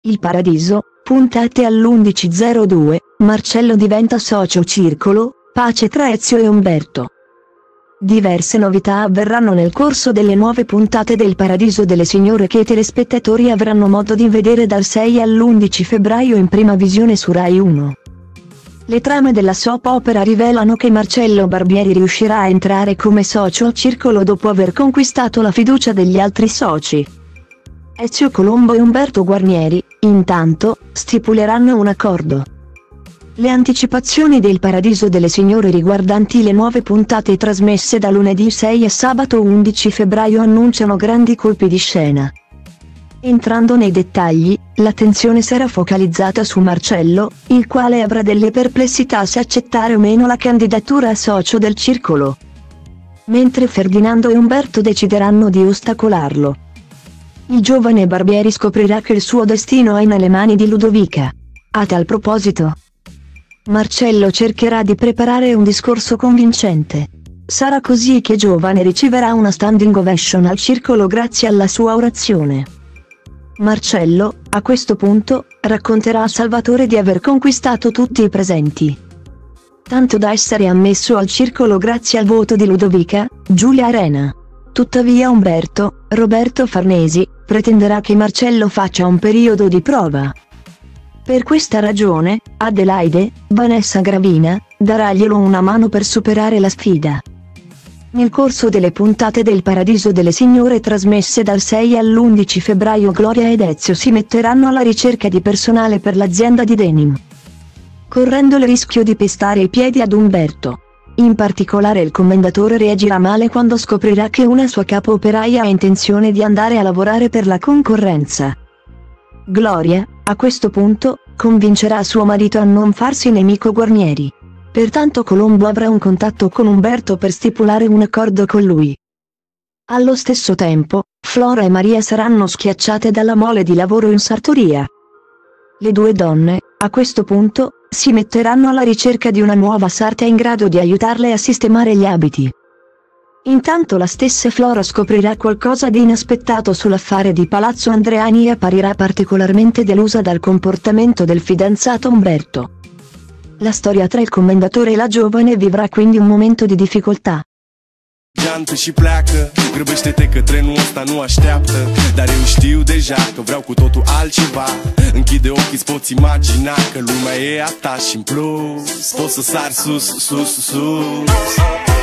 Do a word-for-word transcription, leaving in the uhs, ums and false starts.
Il Paradiso, puntate all'undici zero due, Marcello diventa socio circolo, pace tra Ezio e Umberto. Diverse novità avverranno nel corso delle nuove puntate del Paradiso delle Signore che i telespettatori avranno modo di vedere dal sei all'undici febbraio in prima visione su Rai uno. Le trame della soap opera rivelano che Marcello Barbieri riuscirà a entrare come socio al circolo dopo aver conquistato la fiducia degli altri soci. Ezio Colombo e Umberto Guarnieri, intanto, stipuleranno un accordo. Le anticipazioni del Paradiso delle Signore riguardanti le nuove puntate trasmesse da lunedì sei a sabato undici febbraio annunciano grandi colpi di scena. Entrando nei dettagli, l'attenzione sarà focalizzata su Marcello, il quale avrà delle perplessità se accettare o meno la candidatura a socio del circolo. Mentre Ferdinando e Umberto decideranno di ostacolarlo. Il giovane Barbieri scoprirà che il suo destino è nelle mani di Ludovica. A tal proposito, Marcello cercherà di preparare un discorso convincente. Sarà così che Giovane riceverà una standing ovation al circolo grazie alla sua orazione. Marcello, a questo punto, racconterà a Salvatore di aver conquistato tutti i presenti. Tanto da essere ammesso al circolo grazie al voto di Ludovica, Giulia Arena. Tuttavia Umberto, Roberto Farnesi, pretenderà che Marcello faccia un periodo di prova. Per questa ragione, Adelaide, Vanessa Gravina, daráglielo una mano per superare la sfida. Nel corso delle puntate del Paradiso delle Signore trasmesse dal sei all'undici febbraio Gloria ed Ezio si metteranno alla ricerca di personale per l'azienda di denim, correndo il rischio di pestare i piedi ad Umberto. In particolare il commendatore reagirà male quando scoprirà che una sua capo operaia ha intenzione di andare a lavorare per la concorrenza. Gloria, a questo punto, convincerà suo marito a non farsi nemico Guarnieri. Pertanto Colombo avrà un contatto con Umberto per stipulare un accordo con lui. Allo stesso tempo, Flora e Maria saranno schiacciate dalla mole di lavoro in sartoria. Le due donne, a questo punto, si metteranno alla ricerca di una nuova sarta in grado di aiutarle a sistemare gli abiti. Intanto la stessa Flora scoprirà qualcosa di inaspettato sull'affare di Palazzo Andreani e apparirà particolarmente delusa dal comportamento del fidanzato Umberto. La storia tra il commendatore e la giovane vivrà quindi un momento di difficoltà. Geantă și pleacă, grăbește-te că trenul ăsta nu așteaptă. Dar eu știu deja că vreau cu totul altceva. Închide ochii, îți poți imagina că lumea e a ta și în plus poți să sari sus, sus, sus.